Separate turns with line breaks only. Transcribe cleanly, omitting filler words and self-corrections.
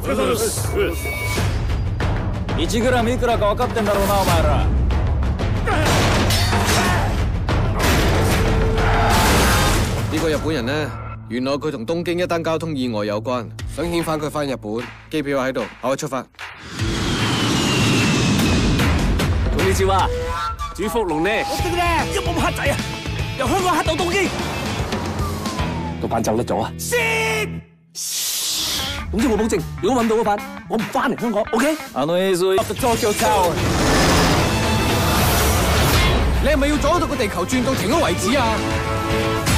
1グラムいくらか分かってんだろうなお前ら。
呢個日本人呢，原來佢同東京一單交通意外有關，想遣返佢返日本，機票喺度，可以出發。
咁呢招啊，主福龍呢？我識咧，一冇黑仔啊，由香港黑到東京，個版走甩咗啊！先，總之我保證，如果揾到嗰版，我唔翻嚟香港 ，OK？
映像 of the Tokyo Tower。
你係咪要阻到個地球轉到停咗為止啊？